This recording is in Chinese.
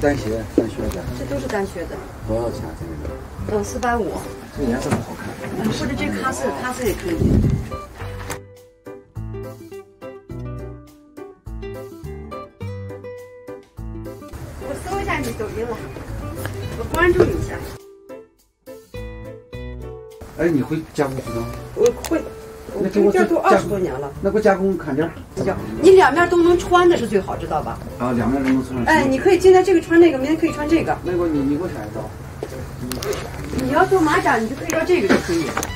单靴的。 这都是单靴的。 多少钱这个 ？450。 这个颜色不好看。 或者这咖色也可以。我搜一下你抖音了，我关注一下。 哎，你会加工服装？ 我会。我这件都20多年了。 那给我加工看点。 你两面都能穿的是最好，知道吧？ 啊，两面都能穿。 哎，你可以今天这个穿那个，明天可以穿这个。 那个你给我选一招。 你要做马甲，你就可以要这个就可以。